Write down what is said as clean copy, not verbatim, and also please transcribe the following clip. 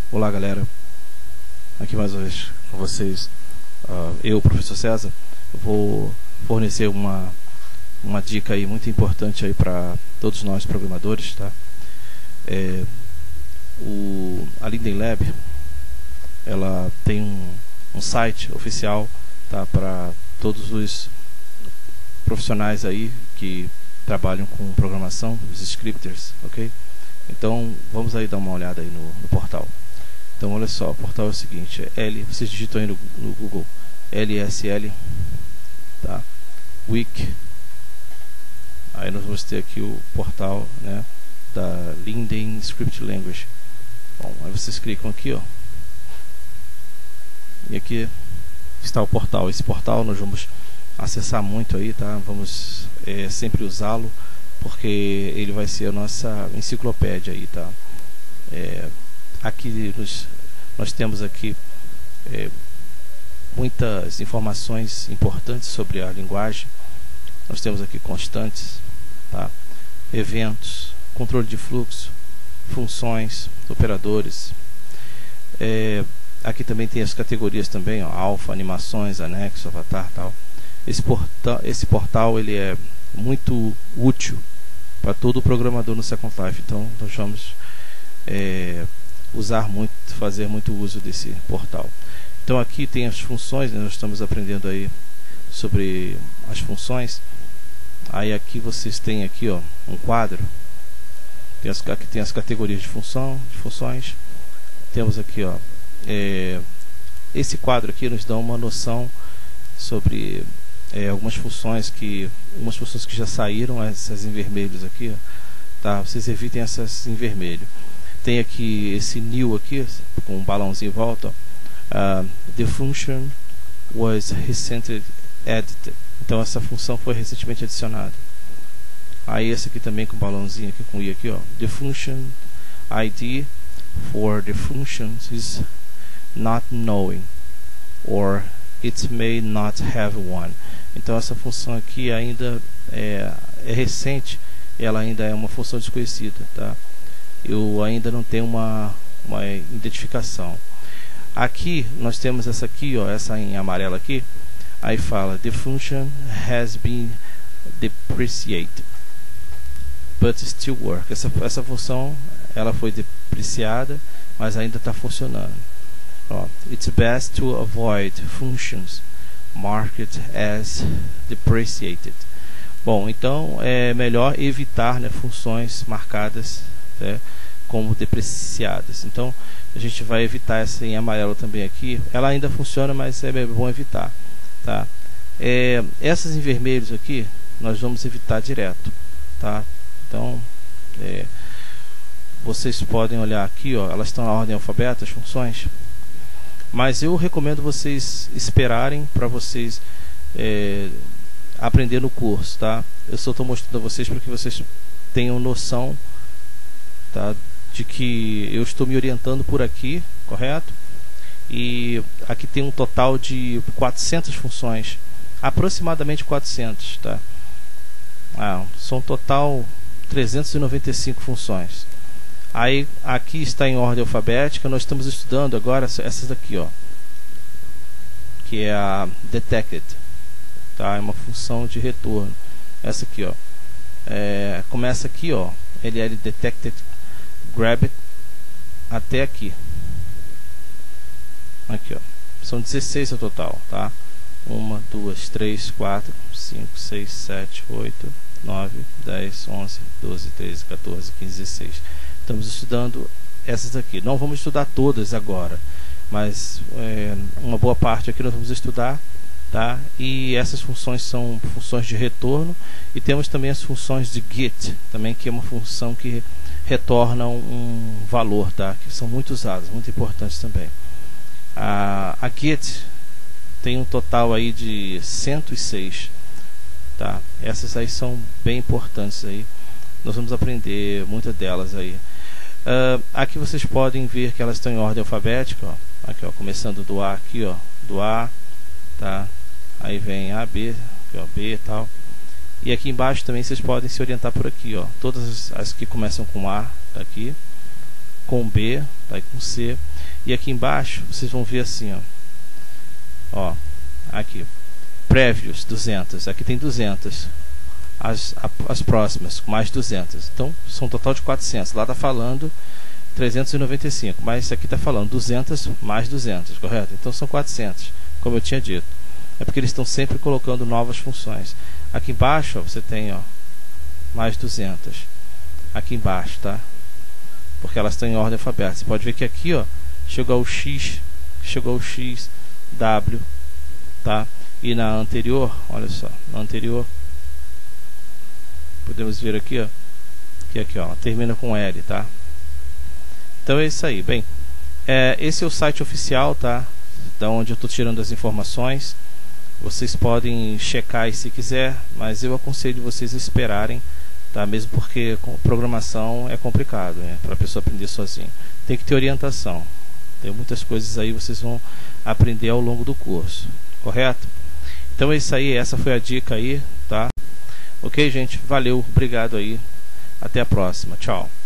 Olá galera, aqui mais uma vez com vocês, eu, professor César, vou fornecer uma dica aí muito importante aí para todos nós programadores, tá? A Linden Lab, ela tem um site oficial, tá, para todos os profissionais aí que trabalham com programação, os scripters, ok? Então vamos aí dar uma olhada aí no portal. Então olha só, o portal é o seguinte, vocês digitam aí no Google LSL, tá? Wiki. Aí nós vamos ter aqui o portal, né, da Linden Script Language. Bom, aí vocês clicam aqui, ó. E aqui está o portal. Esse portal nós vamos acessar muito aí, tá? Vamos sempre usá-lo, porque ele vai ser a nossa enciclopédia aí, tá? Aqui nós temos aqui muitas informações importantes sobre a linguagem. Nós temos aqui constantes, tá? Eventos, controle de fluxo, funções, operadores. Aqui também tem as categorias também, ó, alfa, animações, anexo, avatar, tal. Esse portal ele é muito útil para todo programador no Second Life. Então nós vamos fazer muito uso desse portal. Então aqui tem as funções, né? Nós estamos aprendendo aí sobre as funções. Aí aqui vocês têm aqui, ó, um quadro. Aqui tem as categorias de funções. Temos aqui, ó, esse quadro aqui nos dá uma noção sobre algumas funções que já saíram, essas em vermelhos aqui, ó, tá? Vocês evitem essas em vermelho. Tem aqui esse new aqui com um balãozinho em volta, ó. The function was recently added. Então essa função foi recentemente adicionada. Aí esse aqui também com um balãozinho aqui com i aqui, ó. The function ID for the functions is not knowing, or it may not have one. Então essa função aqui ainda é recente, ela ainda é uma função desconhecida, tá? Eu ainda não tenho uma identificação. Aqui nós temos essa aqui, ó, essa em amarelo aqui. Aí fala the function has been depreciated but still work. Essa função ela foi depreciada, mas ainda está funcionando. Ó, it's best to avoid functions marked as depreciated. Bom, então é melhor evitar, né, funções marcadas, né, como depreciadas. Então a gente vai evitar essa em amarelo também aqui. Ela ainda funciona, mas é bom evitar, tá? Essas em vermelhos aqui nós vamos evitar direto, tá? Então vocês podem olhar aqui, ó, elas estão na ordem alfabética, as funções, mas eu recomendo vocês esperarem para vocês aprender no curso, tá? Eu só estou mostrando a vocês para que vocês tenham noção, tá, de que eu estou me orientando por aqui, correto? E aqui tem um total de 400 funções, aproximadamente 400, tá? São total 395 funções. Aí aqui está em ordem alfabética. Nós estamos estudando agora essas daqui, ó, que é a detected, tá? É uma função de retorno. Essa aqui, ó, começa aqui, ó, ll detected grab até aqui. Aqui, ó, são 16 no total, tá? 1, 2, 3, 4, 5, 6, 7, 8, 9, 10, 11, 12, 13, 14, 15, 16. Estamos estudando essas aqui. Não vamos estudar todas agora, mas uma boa parte aqui nós vamos estudar, tá? E essas funções são funções de retorno. E temos também as funções de get, também, que é uma função que retorna um valor, tá? Que são muito usadas, muito importantes também. A get tem um total aí de 106, tá? Essas aí são bem importantes aí. Nós vamos aprender muitas delas aí. Aqui vocês podem ver que elas estão em ordem alfabética, ó. Aqui, ó, começando do A aqui, ó, do A, tá? Aí vem A, B, aqui, ó, B e tal. E aqui embaixo também vocês podem se orientar por aqui, ó. Todas as que começam com A, tá aqui. com B, vai com C, e aqui embaixo vocês vão ver assim, ó, aqui, prévios 200, aqui tem 200, as próximas mais 200, então são um total de 400, lá está falando 395, mas aqui está falando 200 mais 200, correto? Então são 400, como eu tinha dito. É porque eles estão sempre colocando novas funções. Aqui embaixo, ó, você tem, ó, mais 200. Aqui embaixo, tá? Porque elas estão em ordem alfabética. Você pode ver que aqui, ó, chegou ao X, W, tá? E na anterior, olha só, na anterior, podemos ver aqui, ó, que aqui, ó, termina com L, tá? Então é isso aí. Bem, esse é o site oficial, tá? Da onde eu estou tirando as informações. Vocês podem checar aí se quiser, mas eu aconselho vocês a esperarem, tá? Mesmo porque programação é complicado, né? Para a pessoa aprender sozinho. Tem que ter orientação. Tem muitas coisas aí que vocês vão aprender ao longo do curso, correto? Então é isso aí, essa foi a dica aí, tá? Ok, gente? Valeu, obrigado aí. Até a próxima. Tchau.